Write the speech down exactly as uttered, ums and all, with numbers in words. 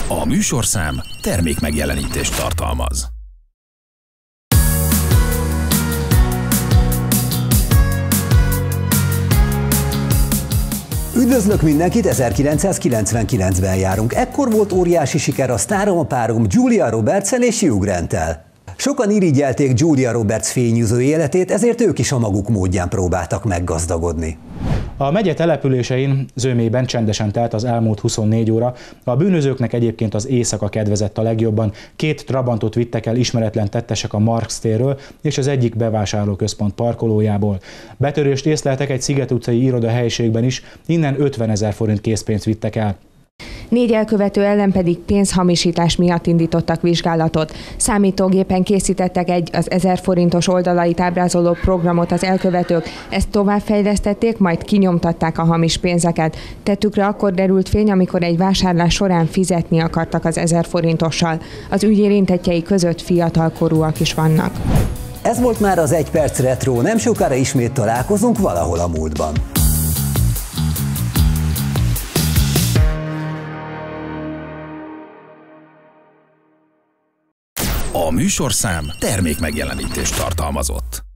A műsorszám termékmegjelenítést tartalmaz. Üdvözlök mindenkit, ezerkilencszázkilencvenkilencben járunk. Ekkor volt óriási siker a sztároma-párom Julia Robertsen és Hugh Grant-tel. Sokan irigyelték Julia Roberts fényűző életét, ezért ők is a maguk módján próbáltak meggazdagodni. A megye településein zömében csendesen telt az elmúlt huszonnégy óra, a bűnözőknek egyébként az éjszaka kedvezett a legjobban. Két trabantot vittek el ismeretlen tettesek a Marx térről és az egyik bevásárlóközpont parkolójából. Betörést észleltek egy Sziget utcai irodahelyiségben is, innen ötvenezer forint készpénzt vittek el. Négy elkövető ellen pedig pénzhamisítás miatt indítottak vizsgálatot. Számítógépen készítettek egy az ezer forintos oldalait ábrázoló programot az elkövetők, ezt továbbfejlesztették, majd kinyomtatták a hamis pénzeket. Tettükre akkor derült fény, amikor egy vásárlás során fizetni akartak az ezer forintossal. Az ügy érintettjei között fiatalkorúak is vannak. Ez volt már az Egy perc retro, nem sokára ismét találkozunk valahol a múltban. A műsorszám termékmegjelenítést tartalmazott.